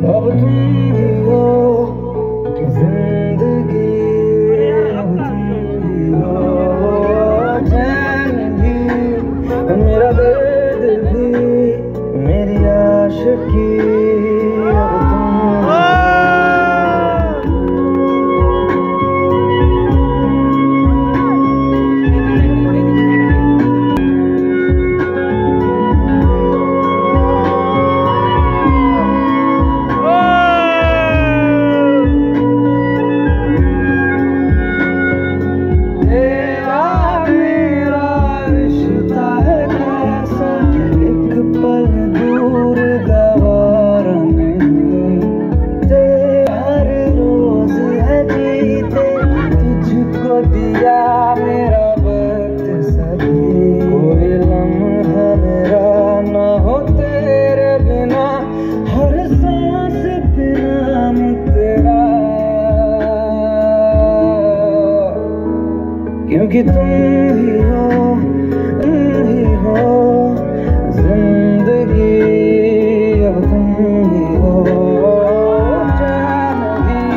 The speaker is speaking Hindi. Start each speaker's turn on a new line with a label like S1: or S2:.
S1: अब तुम ही हो कि जिंदगी, अब तुम ही हो चैन भी, मेरा दर्द भी, मेरी आशिकी। अब तुम दिया मेरा वक्त सभी, कोई लम्हा मेरा ना हो तेरे बिना, हर सांस पे नाम तेरा, क्योंकि तुम ही हो